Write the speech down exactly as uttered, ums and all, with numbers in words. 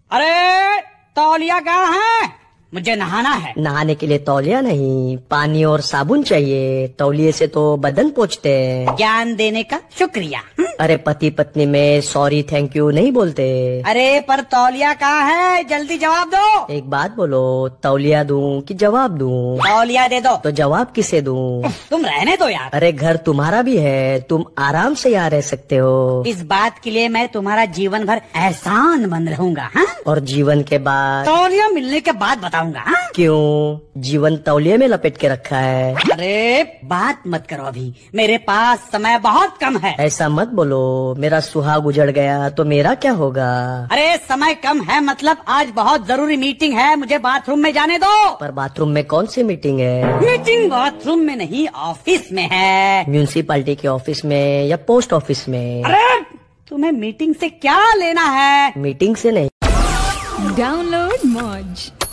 अरे तौलिया कहाँ है? मुझे नहाना है। नहाने के लिए तौलिया नहीं, पानी और साबुन चाहिए। तौलिए से तो बदन पोंछते हैं। ज्ञान देने का शुक्रिया। अरे पति पत्नी में सॉरी थैंक यू नहीं बोलते। अरे पर तौलिया कहाँ है? जल्दी जवाब दो। एक बात बोलो, तौलिया दूं कि जवाब दूं? तौलिया दे दो। तो जवाब किसे दूं? तुम रहने दो यार। अरे घर तुम्हारा भी है, तुम आराम से यहाँ रह सकते हो। इस बात के लिए मैं तुम्हारा जीवन भर एहसान बन रहूंगा। हाँ? और जीवन के बाद? तौलिया मिलने के बाद बताऊंगा। हाँ? क्यों? जीवन तौलिए में लपेट के रखा है। अरे बात मत करो अभी, मेरे पास समय बहुत कम है। ऐसा मत बोलो, मेरा सुहाग उजड़ गया तो मेरा क्या होगा? अरे समय कम है मतलब आज बहुत जरूरी मीटिंग है, मुझे बाथरूम में जाने दो। पर बाथरूम में कौन सी मीटिंग है? मीटिंग बाथरूम में नहीं, ऑफिस में है। म्यूनिसिपैलिटी के ऑफिस में या पोस्ट ऑफिस में? अरे तुम्हें मीटिंग से क्या लेना है? मीटिंग से नहीं। डाउनलोड मौज।